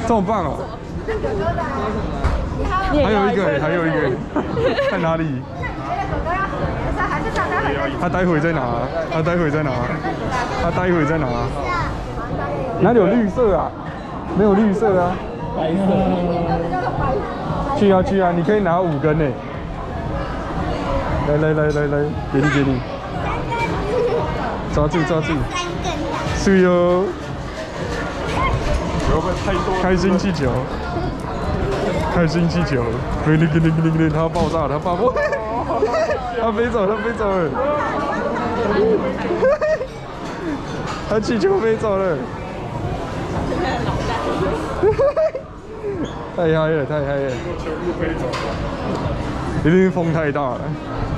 这么棒哦！还有一个，还有一个，在哪里？他待会在哪？他待会在哪？他待会在哪？哪里有绿色啊？没有绿色啊。白色。去啊去啊！你可以拿5根呢。来来来来来，给你给你。抓住抓住。是哟。开心气球。开心气球，给你，它要爆炸了，它爆炸，它飞走，它飞走了，它气球飞走了，太嗨了，太嗨了，一定风太大了。